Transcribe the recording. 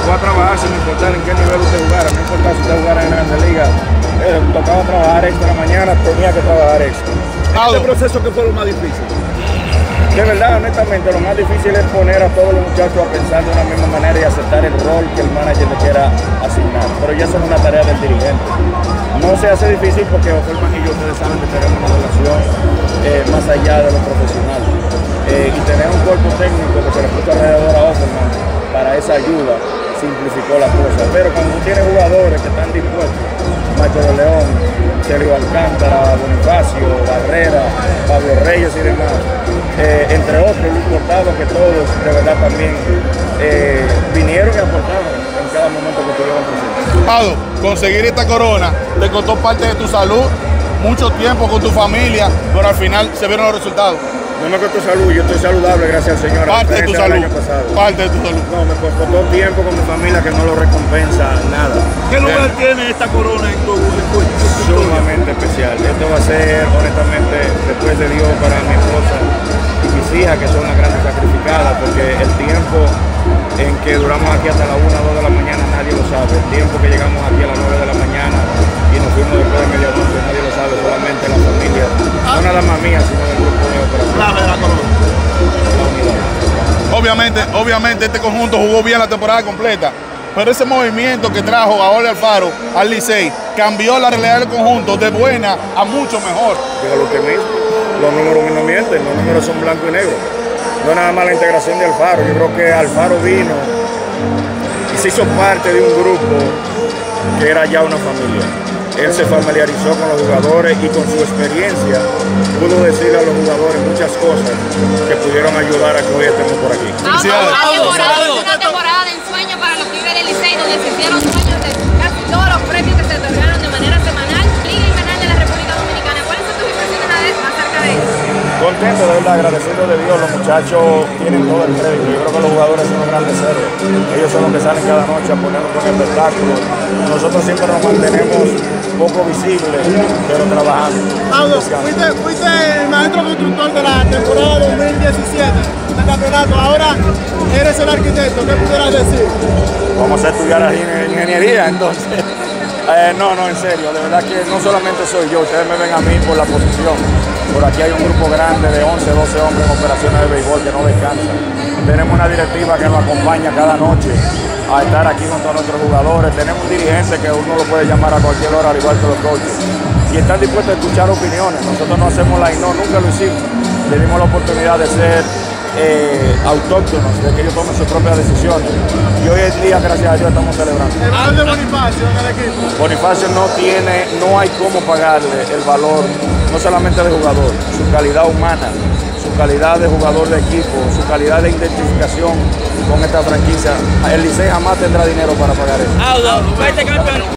fue a trabajar sin importar en qué nivel usted jugara, no importa si usted jugara en Grandes Ligas, tocaba trabajar extra mañana, tenía que trabajar extra. ¿Este proceso qué fue lo más difícil? De verdad, honestamente, lo más difícil es poner a todos los muchachos a pensar de una misma manera y aceptar el rol que el manager le quiera asignar. Pero ya eso es una tarea del dirigente. No se hace difícil porque Offerman y yo, ustedes saben que tenemos una relación más allá de lo profesional. Y tener un cuerpo técnico que se le puso alrededor a Offerman para esa ayuda simplificó la cosa. Pero cuando tú tienes jugadores que están dispuestos, Macho de León, Sergio Alcántara, Bonifacio, Barrera, Pablo Reyes y demás, entre otros, Luis Cortado, que todos de verdad también vinieron y aportaron en cada momento que tuvieron presente. Pado, conseguir esta corona te costó parte de tu salud, mucho tiempo con tu familia, pero al final se vieron los resultados. No me costó salud, yo estoy saludable, gracias al Señor. Parte de tu salud. Parte de tu salud. No, me costó tiempo con mi familia que no lo recompensa nada. ¿Qué lugar tiene esta corona en tu Sumamente especial. Esto va a ser, honestamente, después de Dios, para mi esposa y mis hijas, que son las grandes sacrificadas, porque el tiempo en que duramos aquí hasta las 1 o 2 de la mañana nadie lo sabe. El tiempo que llegamos aquí a las 9 de la mañana y nos fuimos después de medianoche, nadie lo sabe, solamente la familia, no nada más mía, sino del grupo de operación. Obviamente este conjunto jugó bien la temporada completa, pero ese movimiento que trajo a Jorge Alfaro al Licey cambió la realidad del conjunto de buena a mucho mejor. Dígalo usted mismo, los números no mienten, los números son blanco y negro. No nada más la integración de Alfaro, yo creo que Alfaro vino y se hizo parte de un grupo que era ya una familia. Él se familiarizó con los jugadores y con su experiencia pudo decirle a los jugadores muchas cosas que pudieron ayudar a que hoy estemos por aquí. Una temporada de ensueño para los Tigres del Licey, donde se hicieron sueños de casi todos los premios que se otorgaron de manera semanal. Liga Invernal de la República Dominicana. ¿Cuáles son tus impresiones acerca de eso? Contento, de verdad, agradecido de Dios. Los muchachos tienen todo el crédito. Yo creo que los jugadores son los grandes héroes. Ellos son los que salen cada noche a ponernos con espectáculo. Nosotros siempre nos mantenemos poco visibles, pero trabajando. Pablo, fuiste el maestro constructor de la temporada 2017 del campeonato. Ahora eres el arquitecto. ¿Qué pudieras decir? Vamos a estudiar ingeniería, entonces. No, en serio, de verdad que no solamente soy yo, ustedes me ven a mí por la posición. Por aquí hay un grupo grande de 11, 12 hombres en operaciones de béisbol que no descansan. Tenemos una directiva que nos acompaña cada noche a estar aquí junto a nuestros jugadores. Tenemos un dirigente que uno lo puede llamar a cualquier hora, al igual que los coaches. Y están dispuestos a escuchar opiniones. Nosotros no hacemos la INO, nunca lo hicimos. Le dimos la oportunidad de ser autóctonos, de que ellos tomen sus propias decisiones. Y hoy en día, gracias a Dios, estamos celebrando. El valor de Bonifacio en el equipo. Bonifacio no hay cómo pagarle el valor, no solamente de jugador, su calidad humana, su calidad de jugador de equipo, su calidad de identificación con esta franquicia. El Licey jamás tendrá dinero para pagar eso.